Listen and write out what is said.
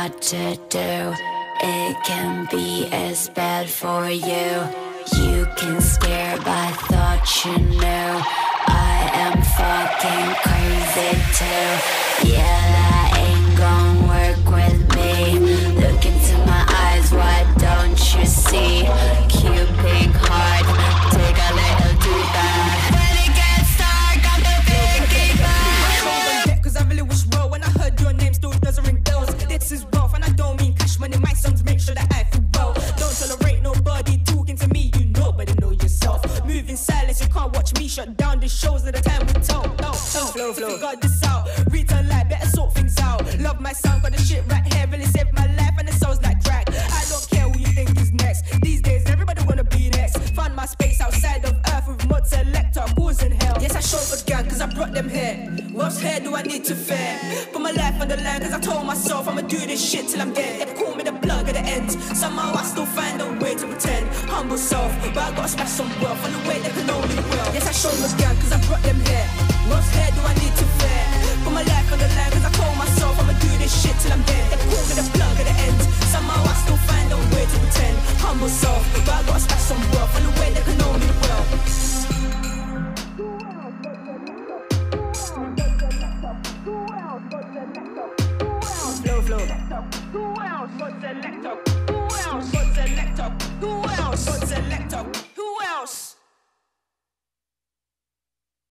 what to do. It can be as bad for you. You can scare, but I thought you knew. I am fucking crazy too. Yeah, that ain't gon' work with me. Look into my eyes, why don't you see? Cupid hard, take a little deeper. When it gets dark, I'm the gatekeeper. Cause I really wish well when I heard your name still doesn't ring bells. This is wealth and I don't mean cash money. My songs make sure that I feel well. Don't tolerate nobody talking to me, you nobody know yourself. Moving silence, you can't watch me shut down the shows at the time we tell. Flow, got this out. Return life, better sort things out. Love my sound, got the shit right here, really saved my life and it sounds like crack. I don't care who you think is next. These days, everybody wanna be next. Found my space outside of earth with mod selector, causing hell. Yes, I showed a gang cause I brought them here. What hair do I need to fear? Put my life on the line cause I told myself I'ma do this shit till I'm dead. They call me the plug at the end. Somehow I still find a way to pretend. Humble self, but I gotta smash some wealth on the way they can only well. Yes, I showed a gang cause I brought them here. What hair do I need to fear? Put my life on the line cause I told myself I'ma do this shit till I'm dead. They call me the plug at the end. Somehow I still find a way to pretend. Humble self, but I gotta smash some wealth on the way they can only well. Flow.